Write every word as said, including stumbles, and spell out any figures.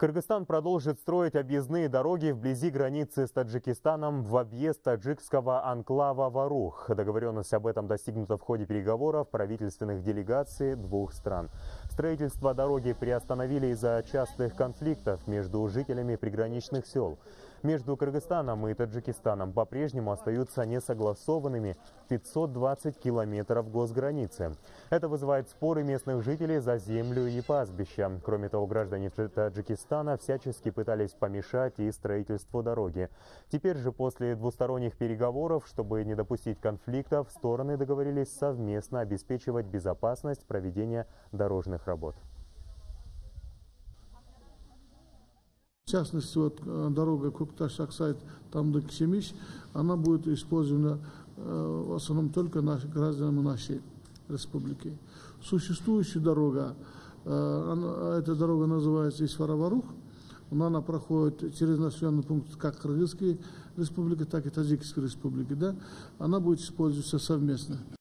Кыргызстан продолжит строить объездные дороги вблизи границы с Таджикистаном в объезд таджикского анклава Варух. Договоренность об этом достигнута в ходе переговоров правительственных делегаций двух стран. Строительство дороги приостановили из-за частых конфликтов между жителями приграничных сел. Между Кыргызстаном и Таджикистаном по-прежнему остаются несогласованными пятьсот двадцать километров госграницы. Это вызывает споры местных жителей за землю и пастбища. Кроме того, граждане Таджикистана всячески пытались помешать и строительству дороги. Теперь же, после двусторонних переговоров, чтобы не допустить конфликтов, стороны договорились совместно обеспечивать безопасность проведения дорожных работ. В частности, вот дорога Кокташ-Аксайт-Тамдык-Семиш, она будет использована э, в основном только наши, гражданами нашей республики. Существующая дорога, э, она, эта дорога называется Исфара-Варух, она, она проходит через населенный пункт как Кыргызской республики, так и Таджикской республики. Да? Она будет использоваться совместно.